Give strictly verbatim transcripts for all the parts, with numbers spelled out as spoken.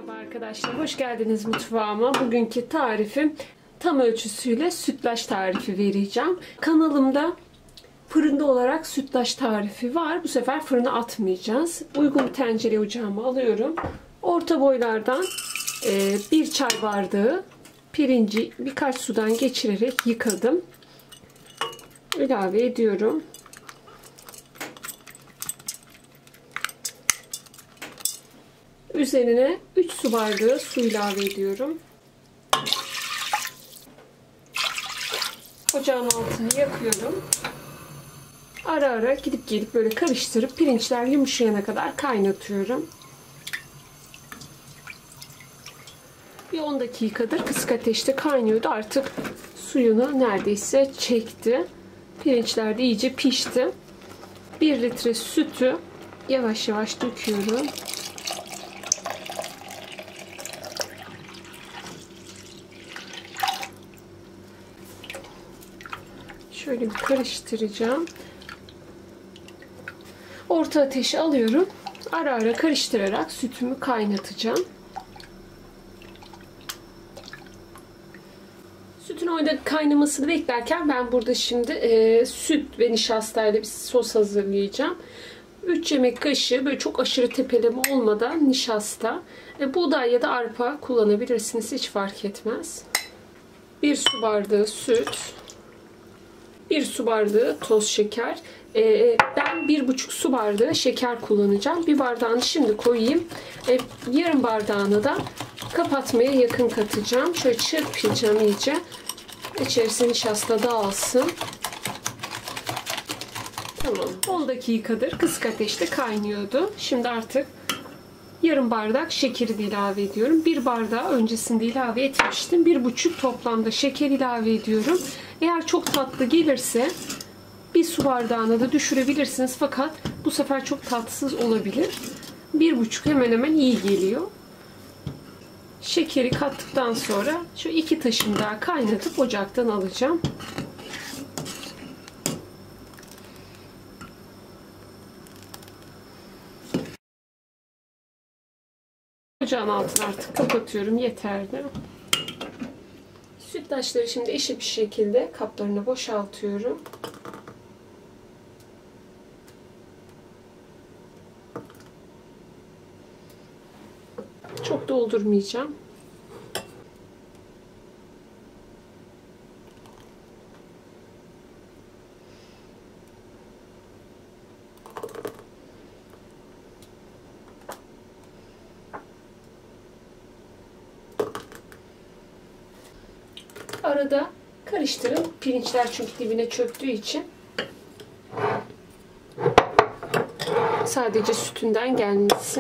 Merhaba arkadaşlar, hoş geldiniz mutfağıma. Bugünkü tarifim tam ölçüsüyle sütlaç tarifi vereceğim. Kanalımda fırında olarak sütlaç tarifi var. Bu sefer fırına atmayacağız. Uygun bir tencere ocağıma alıyorum. Orta boylardan bir çay bardağı pirinci birkaç sudan geçirerek yıkadım. İlave ediyorum. Üzerine üç su bardağı su ilave ediyorum. Ocağın altını yakıyorum. Ara ara gidip gelip böyle karıştırıp pirinçler yumuşayana kadar kaynatıyorum. Bir on dakikadır kısık ateşte kaynıyordu. Artık suyunu neredeyse çekti. Pirinçler de iyice pişti. bir litre sütü yavaş yavaş döküyorum. Şöyle bir karıştıracağım. Orta ateşe alıyorum. Ara ara karıştırarak sütümü kaynatacağım. Sütün orada kaynamasını beklerken ben burada şimdi e, süt ve nişastayla bir sos hazırlayacağım. üç yemek kaşığı böyle çok aşırı tepeleme olmadan nişasta. E, buğday ya da arpa kullanabilirsiniz. Hiç fark etmez. bir su bardağı süt. bir su bardağı toz şeker. Ee, ben bir buçuk su bardağı şeker kullanacağım. Bir bardağını şimdi koyayım. Ee, yarım bardağını da kapatmaya yakın katacağım. Şöyle çırpacağım iyice. İçerisine nişasta dağılsın. Tamam. on dakikadır kısık ateşte kaynıyordu. Şimdi artık yarım bardak şekeri de ilave ediyorum. Bir bardağı öncesinde ilave etmiştim. Bir buçuk toplamda şeker ilave ediyorum. Eğer çok tatlı gelirse bir su bardağına da düşürebilirsiniz. Fakat bu sefer çok tatsız olabilir. Bir buçuk hemen hemen iyi geliyor. Şekeri kattıktan sonra şu iki taşım daha kaynatıp ocaktan alacağım. Ocağın altını artık kapatıyorum. Yeterli. Sütlaçları şimdi eşit bir şekilde kaplarına boşaltıyorum. Çok doldurmayacağım. Arada karıştırın. Pirinçler çünkü dibine çöktüğü için sadece sütünden gelmesin.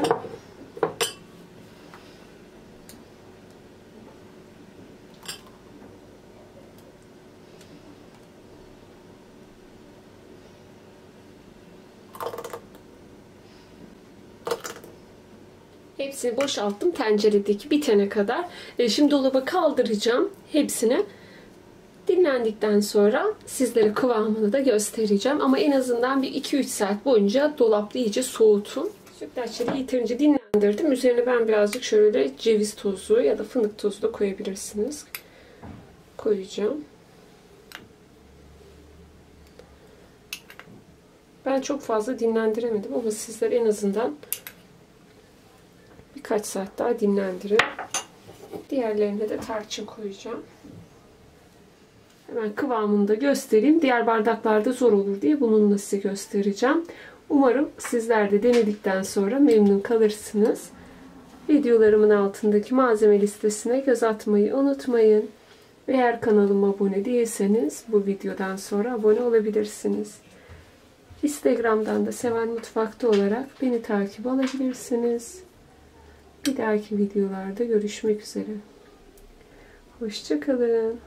Hepsini boşalttım tenceredeki bitene kadar. Şimdi dolaba kaldıracağım hepsini. Dinlendikten sonra sizlere kıvamını da göstereceğim. Ama en azından bir iki üç saat boyunca dolapta iyice soğutun. Sütlaçları yeterince dinlendirdim. Üzerine ben birazcık şöyle ceviz tozu ya da fındık tozu da koyabilirsiniz. Koyacağım. Ben çok fazla dinlendiremedim ama sizler en azından birkaç saat daha dinlendirin. Diğerlerine de tarçın koyacağım. Hemen kıvamını da göstereyim. Diğer bardaklarda zor olur diye bununla size göstereceğim. Umarım sizler de denedikten sonra memnun kalırsınız. Videolarımın altındaki malzeme listesine göz atmayı unutmayın. Eğer kanalıma abone değilseniz bu videodan sonra abone olabilirsiniz. Instagram'dan da Seven Mutfak'ta olarak beni takip alabilirsiniz. Bir dahaki videolarda görüşmek üzere. Hoşça kalın.